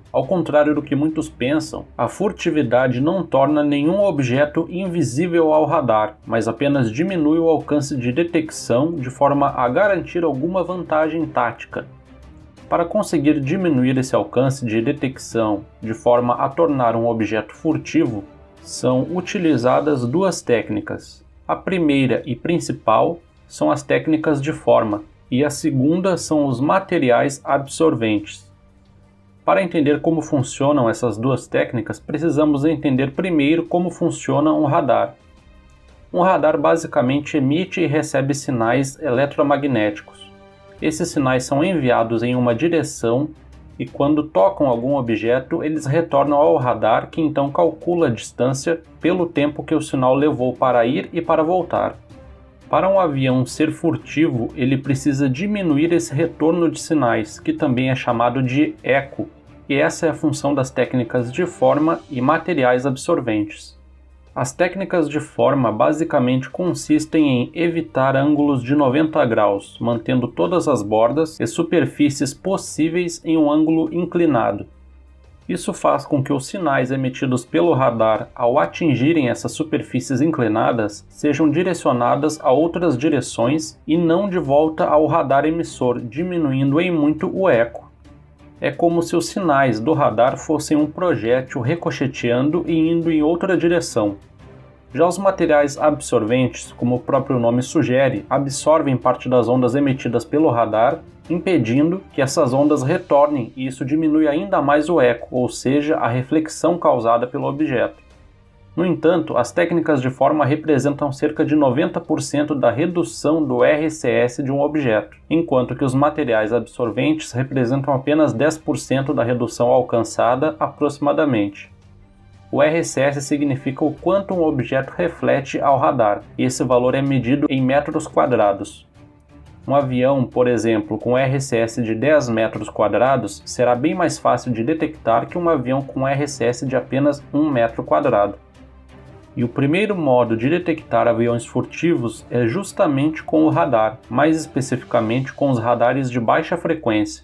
Ao contrário do que muitos pensam, a furtividade não torna nenhum objeto invisível ao radar, mas apenas diminui o alcance de detecção de forma a garantir alguma vantagem tática. Para conseguir diminuir esse alcance de detecção de forma a tornar um objeto furtivo, são utilizadas duas técnicas. A primeira e principal são as técnicas de forma, e a segunda são os materiais absorventes. Para entender como funcionam essas duas técnicas, precisamos entender primeiro como funciona um radar. Um radar basicamente emite e recebe sinais eletromagnéticos. Esses sinais são enviados em uma direção e quando tocam algum objeto, eles retornam ao radar, que então calcula a distância pelo tempo que o sinal levou para ir e para voltar. Para um avião ser furtivo, ele precisa diminuir esse retorno de sinais, que também é chamado de eco, e essa é a função das técnicas de forma e materiais absorventes. As técnicas de forma basicamente consistem em evitar ângulos de 90 graus, mantendo todas as bordas e superfícies possíveis em um ângulo inclinado. Isso faz com que os sinais emitidos pelo radar ao atingirem essas superfícies inclinadas sejam direcionadas a outras direções e não de volta ao radar emissor, diminuindo em muito o eco. É como se os sinais do radar fossem um projétil ricocheteando e indo em outra direção. Já os materiais absorventes, como o próprio nome sugere, absorvem parte das ondas emitidas pelo radar, impedindo que essas ondas retornem, e isso diminui ainda mais o eco, ou seja, a reflexão causada pelo objeto. No entanto, as técnicas de forma representam cerca de 90% da redução do RCS de um objeto, enquanto que os materiais absorventes representam apenas 10% da redução alcançada aproximadamente. O RCS significa o quanto um objeto reflete ao radar, e esse valor é medido em metros quadrados. Um avião, por exemplo, com RCS de 10 metros quadrados será bem mais fácil de detectar que um avião com RCS de apenas 1 metro quadrado. E o primeiro modo de detectar aviões furtivos é justamente com o radar, mais especificamente com os radares de baixa frequência.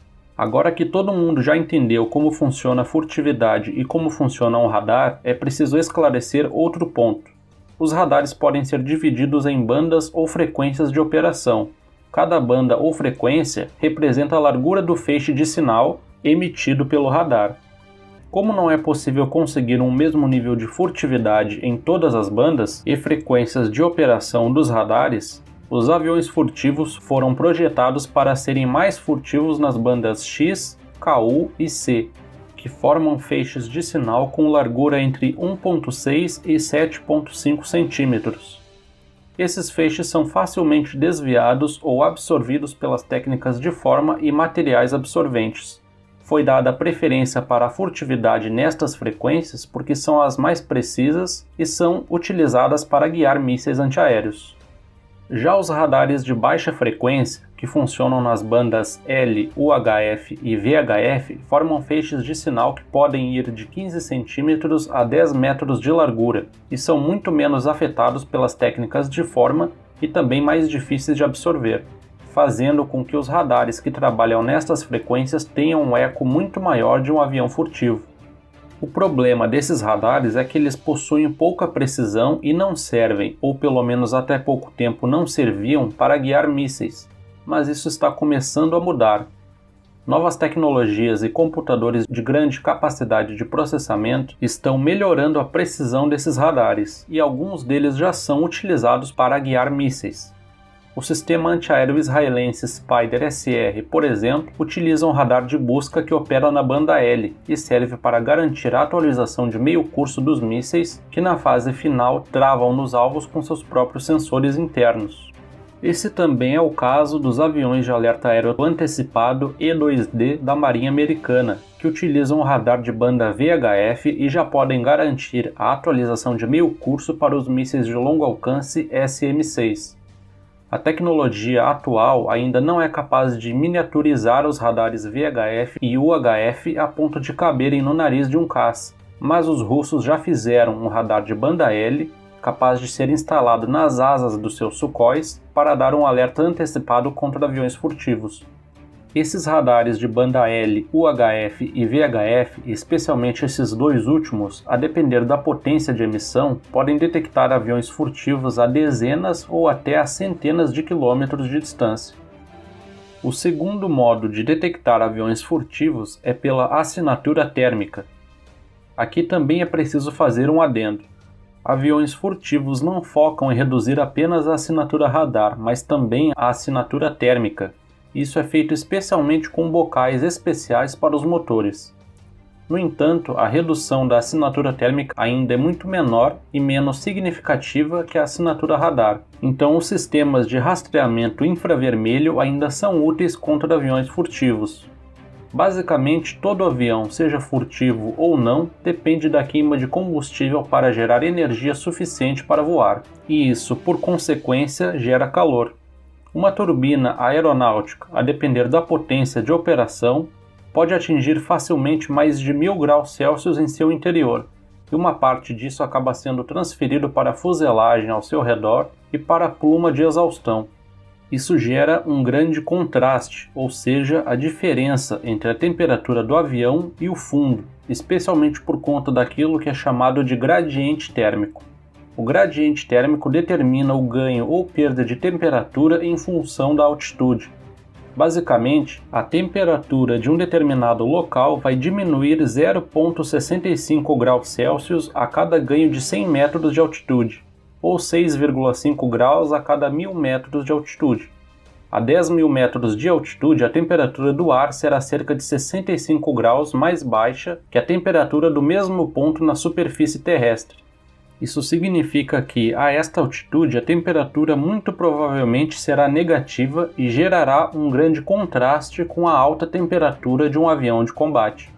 Agora que todo mundo já entendeu como funciona a furtividade e como funciona um radar, é preciso esclarecer outro ponto. Os radares podem ser divididos em bandas ou frequências de operação. Cada banda ou frequência representa a largura do feixe de sinal emitido pelo radar. Como não é possível conseguir um mesmo nível de furtividade em todas as bandas e frequências de operação dos radares, os aviões furtivos foram projetados para serem mais furtivos nas bandas X, Ku e C, que formam feixes de sinal com largura entre 1,6 e 7,5 centímetros. Esses feixes são facilmente desviados ou absorvidos pelas técnicas de forma e materiais absorventes. Foi dada preferência para a furtividade nestas frequências porque são as mais precisas e são utilizadas para guiar mísseis antiaéreos. Já os radares de baixa frequência, que funcionam nas bandas L, UHF e VHF, formam feixes de sinal que podem ir de 15 cm a 10 metros de largura e são muito menos afetados pelas técnicas de forma e também mais difíceis de absorver, fazendo com que os radares que trabalham nestas frequências tenham um eco muito maior de um avião furtivo. O problema desses radares é que eles possuem pouca precisão e não servem, ou pelo menos até pouco tempo não serviam, para guiar mísseis, mas isso está começando a mudar. Novas tecnologias e computadores de grande capacidade de processamento estão melhorando a precisão desses radares, e alguns deles já são utilizados para guiar mísseis. O sistema antiaéreo israelense Spider-SR, por exemplo, utiliza um radar de busca que opera na banda L e serve para garantir a atualização de meio curso dos mísseis que na fase final travam nos alvos com seus próprios sensores internos. Esse também é o caso dos aviões de alerta aéreo antecipado E-2D da Marinha Americana, que utilizam um radar de banda VHF e já podem garantir a atualização de meio curso para os mísseis de longo alcance SM-6. A tecnologia atual ainda não é capaz de miniaturizar os radares VHF e UHF a ponto de caberem no nariz de um caça, mas os russos já fizeram um radar de banda L capaz de ser instalado nas asas dos seus Sukhois para dar um alerta antecipado contra aviões furtivos. Esses radares de banda L, UHF e VHF, especialmente esses dois últimos, a depender da potência de emissão, podem detectar aviões furtivos a dezenas ou até a centenas de quilômetros de distância. O segundo modo de detectar aviões furtivos é pela assinatura térmica. Aqui também é preciso fazer um adendo. Aviões furtivos não focam em reduzir apenas a assinatura radar, mas também a assinatura térmica. Isso é feito especialmente com bocais especiais para os motores. No entanto, a redução da assinatura térmica ainda é muito menor e menos significativa que a assinatura radar, então os sistemas de rastreamento infravermelho ainda são úteis contra aviões furtivos. Basicamente, todo avião, seja furtivo ou não, depende da queima de combustível para gerar energia suficiente para voar, e isso, por consequência, gera calor. Uma turbina aeronáutica, a depender da potência de operação, pode atingir facilmente mais de 1000 graus Celsius em seu interior, e uma parte disso acaba sendo transferido para a fuselagem ao seu redor e para a pluma de exaustão. Isso gera um grande contraste, ou seja, a diferença entre a temperatura do avião e o fundo, especialmente por conta daquilo que é chamado de gradiente térmico. O gradiente térmico determina o ganho ou perda de temperatura em função da altitude. Basicamente, a temperatura de um determinado local vai diminuir 0,65 graus Celsius a cada ganho de 100 metros de altitude, ou 6,5 graus a cada 1000 metros de altitude. A 10.000 metros de altitude, a temperatura do ar será cerca de 65 graus mais baixa que a temperatura do mesmo ponto na superfície terrestre. Isso significa que, a esta altitude, a temperatura muito provavelmente será negativa e gerará um grande contraste com a alta temperatura de um avião de combate.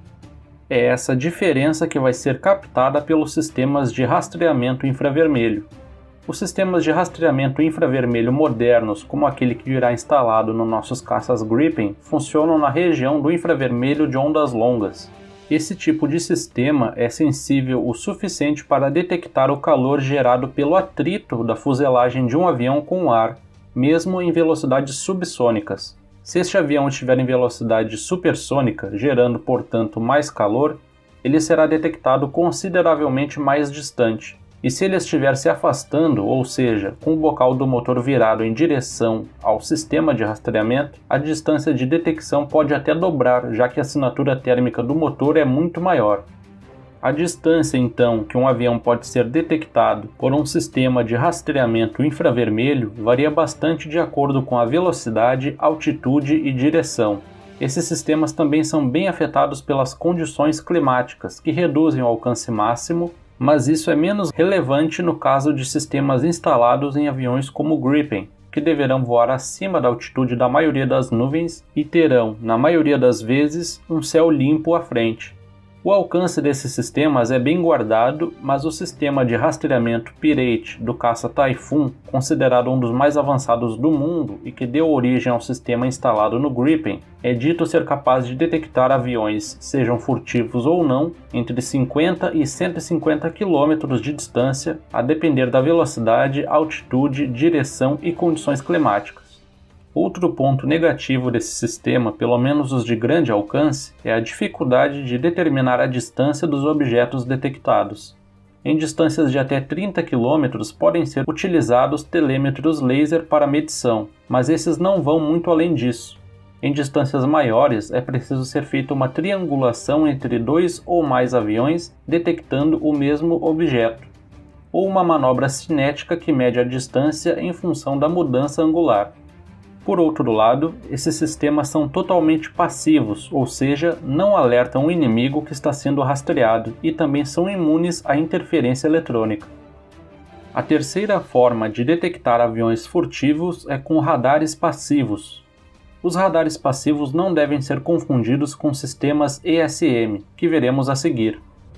É essa diferença que vai ser captada pelos sistemas de rastreamento infravermelho. Os sistemas de rastreamento infravermelho modernos, como aquele que irá instalado nos nossos caças Gripen, funcionam na região do infravermelho de ondas longas. Esse tipo de sistema é sensível o suficiente para detectar o calor gerado pelo atrito da fuselagem de um avião com o ar, mesmo em velocidades subsônicas. Se este avião estiver em velocidade supersônica, gerando, portanto, mais calor, ele será detectado consideravelmente mais distante. E se ele estiver se afastando, ou seja, com o bocal do motor virado em direção ao sistema de rastreamento, a distância de detecção pode até dobrar, já que a assinatura térmica do motor é muito maior. A distância, então, que um avião pode ser detectado por um sistema de rastreamento infravermelho varia bastante de acordo com a velocidade, altitude e direção. Esses sistemas também são bem afetados pelas condições climáticas, que reduzem o alcance máximo, mas isso é menos relevante no caso de sistemas instalados em aviões como o Gripen, que deverão voar acima da altitude da maioria das nuvens e terão, na maioria das vezes, um céu limpo à frente. O alcance desses sistemas é bem guardado, mas o sistema de rastreamento Pirate do caça Typhoon, considerado um dos mais avançados do mundo e que deu origem ao sistema instalado no Gripen, é dito ser capaz de detectar aviões, sejam furtivos ou não, entre 50 e 150 km de distância, a depender da velocidade, altitude, direção e condições climáticas. Outro ponto negativo desse sistema, pelo menos os de grande alcance, é a dificuldade de determinar a distância dos objetos detectados. Em distâncias de até 30 km podem ser utilizados telêmetros laser para medição, mas esses não vão muito além disso. Em distâncias maiores, é preciso ser feita uma triangulação entre dois ou mais aviões detectando o mesmo objeto, ou uma manobra cinética que mede a distância em função da mudança angular. Por outro lado, esses sistemas são totalmente passivos, ou seja, não alertam o inimigo que está sendo rastreado e também são imunes à interferência eletrônica. A terceira forma de detectar aviões furtivos é com radares passivos. Os radares passivos não devem ser confundidos com sistemas ESM, que veremos a seguir.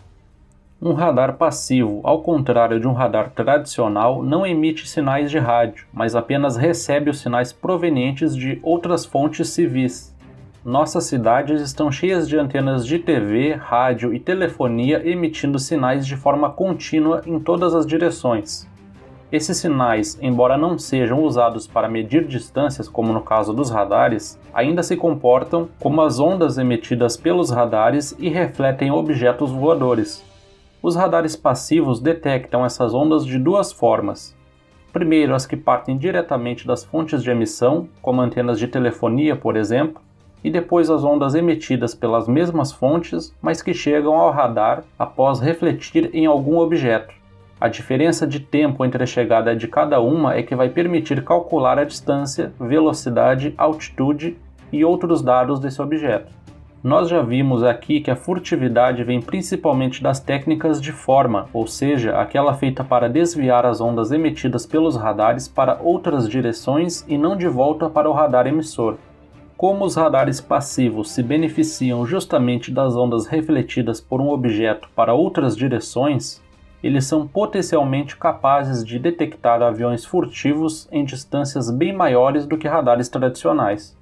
Um radar passivo, ao contrário de um radar tradicional, não emite sinais de rádio, mas apenas recebe os sinais provenientes de outras fontes civis. Nossas cidades estão cheias de antenas de TV, rádio e telefonia emitindo sinais de forma contínua em todas as direções. Esses sinais, embora não sejam usados para medir distâncias como no caso dos radares, ainda se comportam como as ondas emitidas pelos radares e refletem objetos voadores. Os radares passivos detectam essas ondas de duas formas. Primeiro, as que partem diretamente das fontes de emissão, como antenas de telefonia, por exemplo, e depois as ondas emitidas pelas mesmas fontes, mas que chegam ao radar após refletir em algum objeto. A diferença de tempo entre a chegada de cada uma é que vai permitir calcular a distância, velocidade, altitude e outros dados desse objeto. Nós já vimos aqui que a furtividade vem principalmente das técnicas de forma, ou seja, aquela feita para desviar as ondas emitidas pelos radares para outras direções e não de volta para o radar emissor. Como os radares passivos se beneficiam justamente das ondas refletidas por um objeto para outras direções, eles são potencialmente capazes de detectar aviões furtivos em distâncias bem maiores do que radares tradicionais.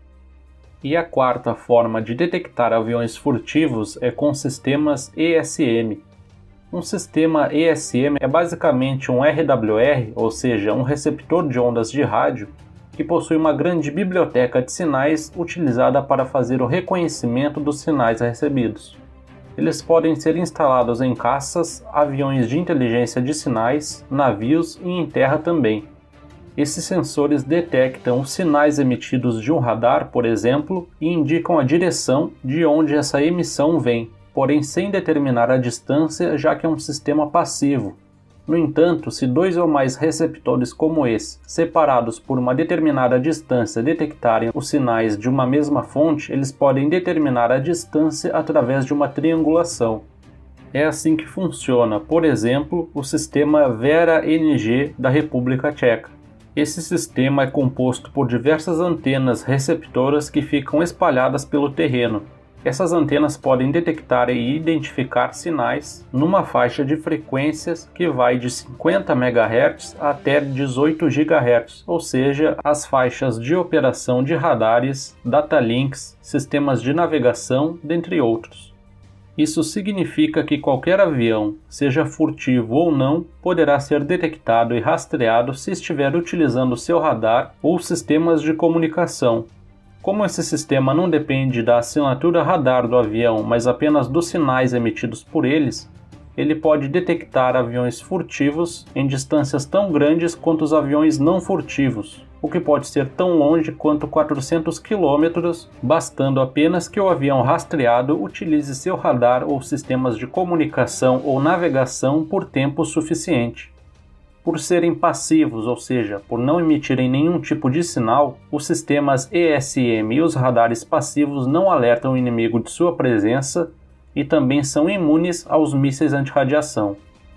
E a quarta forma de detectar aviões furtivos é com sistemas ESM. Um sistema ESM é basicamente um RWR, ou seja, um receptor de ondas de rádio, que possui uma grande biblioteca de sinais utilizada para fazer o reconhecimento dos sinais recebidos. Eles podem ser instalados em caças, aviões de inteligência de sinais, navios e em terra também. Esses sensores detectam os sinais emitidos de um radar, por exemplo, e indicam a direção de onde essa emissão vem, porém sem determinar a distância, já que é um sistema passivo. No entanto, se dois ou mais receptores como esse, separados por uma determinada distância, detectarem os sinais de uma mesma fonte, eles podem determinar a distância através de uma triangulação. É assim que funciona, por exemplo, o sistema VERA-NG da República Tcheca. Esse sistema é composto por diversas antenas receptoras que ficam espalhadas pelo terreno. Essas antenas podem detectar e identificar sinais numa faixa de frequências que vai de 50 MHz até 18 GHz, ou seja, as faixas de operação de radares, datalinks, sistemas de navegação, dentre outros. Isso significa que qualquer avião, seja furtivo ou não, poderá ser detectado e rastreado se estiver utilizando seu radar ou sistemas de comunicação. Como esse sistema não depende da assinatura radar do avião, mas apenas dos sinais emitidos por eles, ele pode detectar aviões furtivos em distâncias tão grandes quanto os aviões não furtivos, o que pode ser tão longe quanto 400 km, bastando apenas que o avião rastreado utilize seu radar ou sistemas de comunicação ou navegação por tempo suficiente. Por serem passivos, ou seja, por não emitirem nenhum tipo de sinal, os sistemas ESM e os radares passivos não alertam o inimigo de sua presença e também são imunes aos mísseis antirradiação.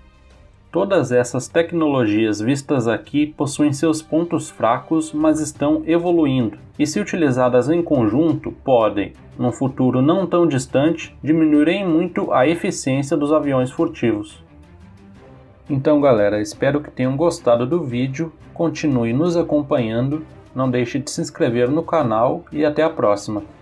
Todas essas tecnologias vistas aqui possuem seus pontos fracos, mas estão evoluindo, e se utilizadas em conjunto, podem, num futuro não tão distante, diminuir em muito a eficiência dos aviões furtivos. Então galera, espero que tenham gostado do vídeo, continue nos acompanhando, não deixe de se inscrever no canal e até a próxima.